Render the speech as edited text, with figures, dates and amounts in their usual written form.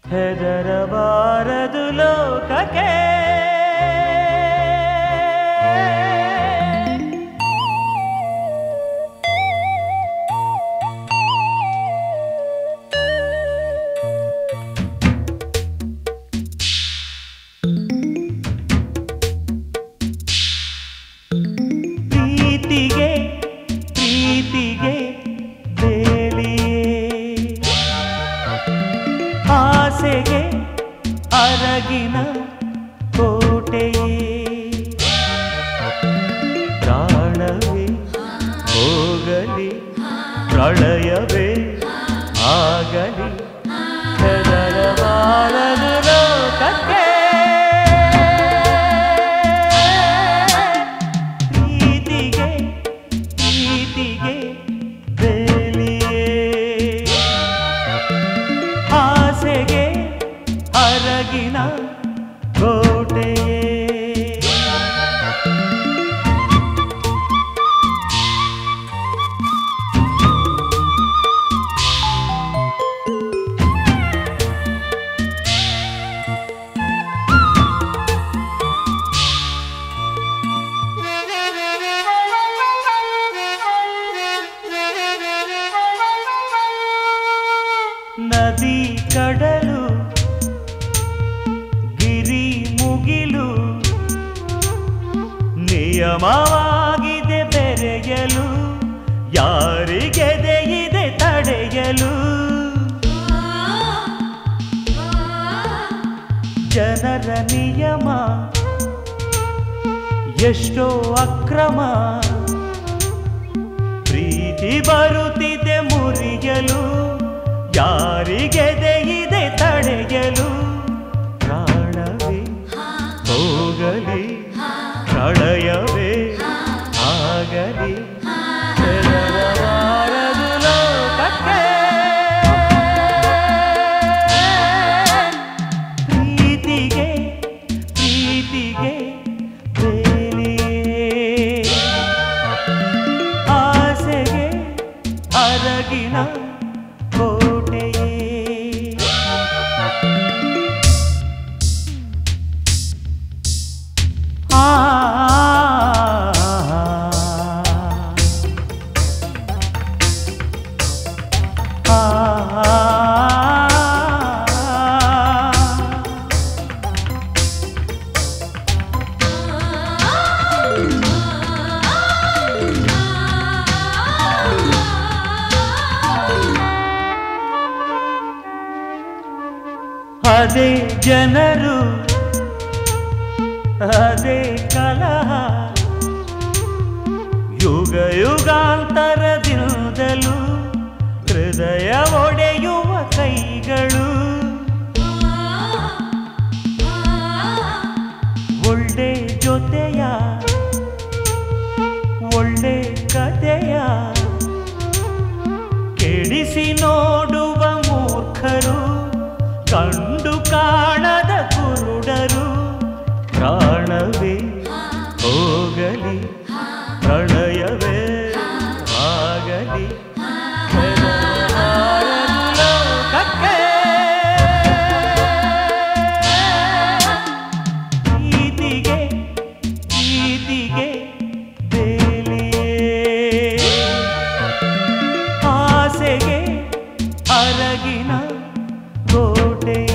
ಹೆದರಬಾರದು ಲೋಕಕ್ಕೆ ಪ್ರೀತಿಗೆ ಪ್ರೀತಿಗೆ ಆಸೆಗೆ ಅರಗಿನ ಕೋಟೆಯೇ ಪ್ರಾಣವೇ ಹೋಗಲಿ ಪ್ರಳಯವೇ ಆಗಲಿ ಹೆದರಬಾರದು ಲೋಕಕ್ಕೆ ಪ್ರೀತಿಗೆ ಪ್ರೀತಿಗೆ ಬೇಲಿಯೇ ಆಸೆಗೆ ಅರಗಿನ ಕೋಟೆಯೇ ನದಿ ಕಡಲು ಗಿರಿ ಮುಗಿಲು ನಿಯಮವಾಗಿದೆ ಬೆರೆಯಲು ಯಾರಿಗೆದೆ ಇದೆ ತಡೆಯಲು ಜನರ ನಿಯಮ ಎಷ್ಟೋ ಅಕ್ರಮ ಪ್ರೀತಿ ಬರುತ್ತಿದೆ ಮುರಿಯಲು ಯಾರಿಗೆದೆ ಇದೆ ತಡೆಯಲು ಪ್ರಾಣವೇ ಹೋಗಲಿ ಪ್ರಳಯವೇ ಆಗಲಿ ಹೆದರಬಾರದು ಲೋಕಕ್ಕೆ ಪ್ರೀತಿಗೆ ಪ್ರೀತಿಗೆ ಬೇಲಿಯೇ ಆಸೆಗೆ ಅರಗಿನ ಕೋಟೆಯೇ ಅದೇ ಜನರು ಅದೇ ಕಲಹ ಯುಗ ಯುಗಾಂತರದಿಂದಲೂ ಹೃದಯ ಒಡೆಯುವ ಕೈಗಳು ಒಳ್ಳೆ ಜೊತೆಯ ಒಳ್ಳೆ ಕಥೆಯ ಕೆಡಿಸಿ ನೋಡುವ ಮೂರ್ಖರು ಕಂಡು ಕಾಣದ ಕುರುಡರು ಪ್ರಾಣವೇ ಹೋಗಲಿ ಪ್ರಳಯವೇ ಆಗಲಿ ಲೋಕಕ್ಕೆ ಪ್ರೀತಿಗೆ ಪ್ರೀತಿಗೆ ಬೇಲಿಯೇ ಆಸೆಗೆ ಅರಗಿನ ಕೋಟೆ